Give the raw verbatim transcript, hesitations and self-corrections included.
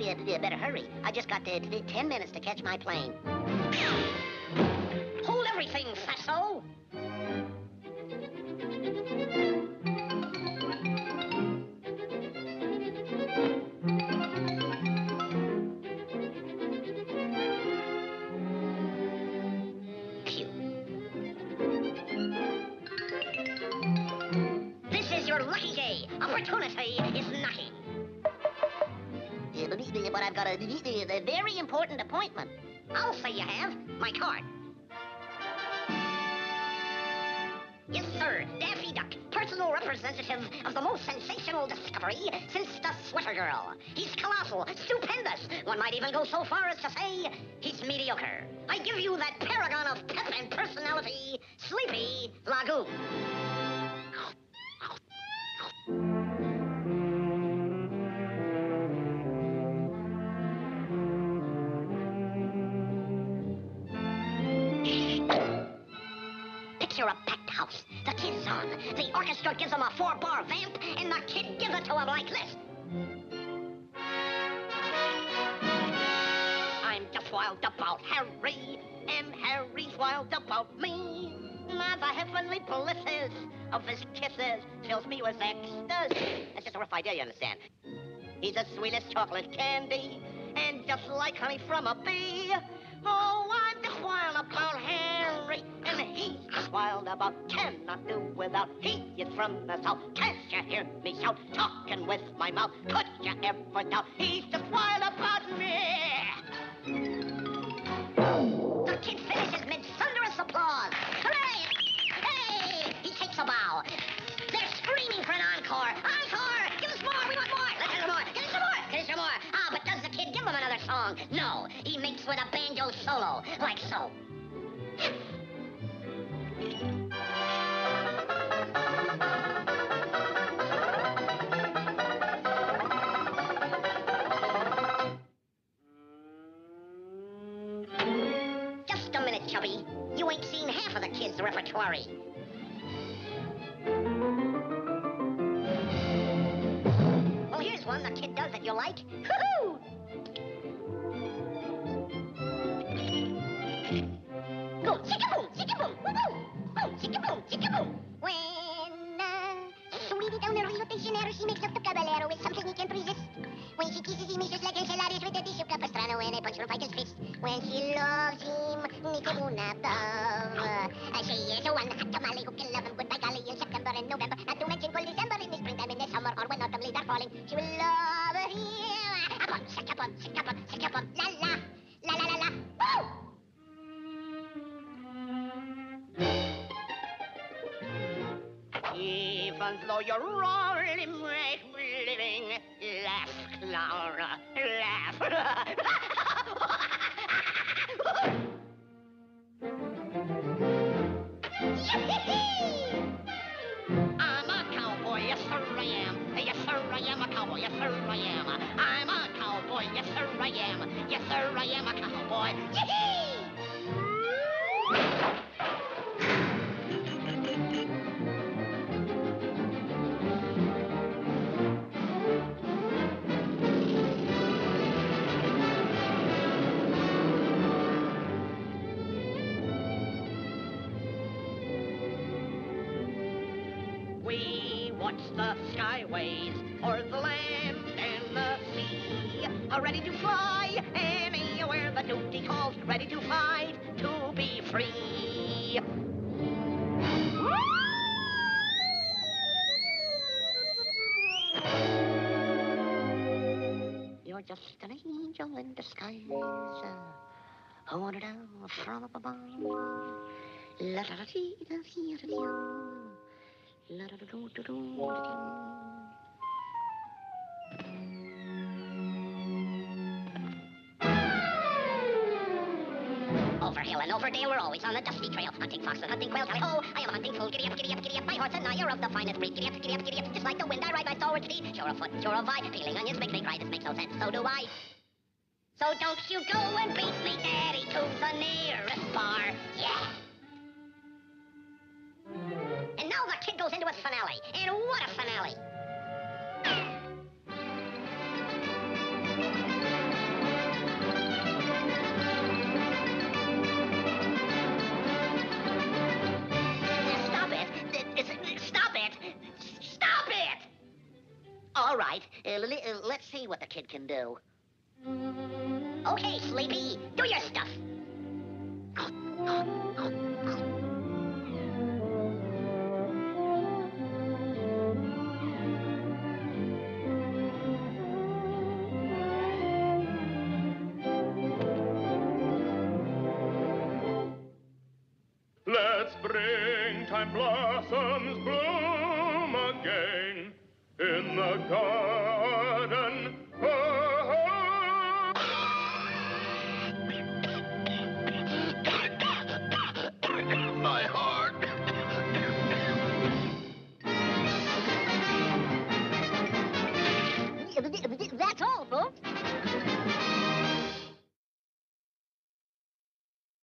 you, you better hurry. I just got uh, ten minutes to catch my plane. Hold everything, fatso! This is your lucky day. Opportunity is knocking. Yeah, but, but I've got a, a very important appointment. I'll say you have. My card. Yes, sir. Daffy Duck, personal representative of the most sensational discovery since the Sweater Girl. He's colossal, stupendous. One might even go so far as to say he's mediocre. I give you that paragon of pep and personality, Sleepy Lagoon. Picture a packed house. The kid's on. The orchestra gives him a four-bar vamp, and the kid gives it to him like this. I'm just wild about Harry, and Harry's wild about me. My, the heavenly blisses of his kisses fills me with ecstasy. That's just a rough idea, you understand. He's the sweetest chocolate candy, and just like honey from a bee. Oh, I'm just wild about Harry, and he's just wild about, cannot do without. He is from the south, can't you hear me shout, talking with my mouth, could you ever doubt? He's just wild about me. The kid finishes mid thunderous applause. Hooray! Hey! He takes a bow. They're screaming for an encore. Encore! Give us more! We want more! Let's have more! Get us some more! Get us some more! Ah, but does the kid give him another song? No. He makes with a banjo solo, like so. Just a minute, Chubby. You ain't seen half of the kid's repertoire. Well, here's one the kid does that you like. Hoo-hoo! Go, chicka-boom, chicka-boom, woo-hoo! Boom, chicka-boom, chicka-boom. When uh, sweetie down the Rio de Janeiro, she makes up the caballero with something he can't resist. When she kisses him, he's just like enchiladas with a dish of capistrano and a punch from Fighter's fist. When she loves him, ni como una dove. Uh, she is a one hot tamale who can love him good by golly in September and November. Not to mention cold December in the springtime, in the summer, or when autumn leaves are falling. She will love him. A bum, shaka bum, shaka bum, shaka bum, la la, la la la la. Woo! Even though you're already living, laugh, clown, laugh. I'm a cowboy, yes sir I am. Yes sir I am a cowboy, yes sir I am. I'm a cowboy, yes sir I am. Yes sir I am a cowboy. Yee-hee! We watch the skyways o'er the land and the sea, are ready to fly anywhere the duty calls, ready to fight to be free. You're just an angel in disguise, uh, holding down from up above. La da da dee da dee da dee. La da da do do do da Over hill and over dale, we're always on the dusty trail, hunting fox and hunting quail. Tally-ho, I am a hunting fool. Giddy up, giddy up, giddy up. My horse and I are of the finest breed. Giddy up, giddy up, giddy up. Just like the wind, I ride my stalwart steed. Sure of foot, sure of eye. Peeling onions makes me cry. This makes no sense. So do I. So don't you go and beat me, Daddy, to the nearest bar. Yeah. And now the kid goes into his finale. And what a finale. right. Uh, li- uh, let's see what the kid can do. Okay, Sleepy, do your stuff. Let springtime blossoms bloom again in the garden.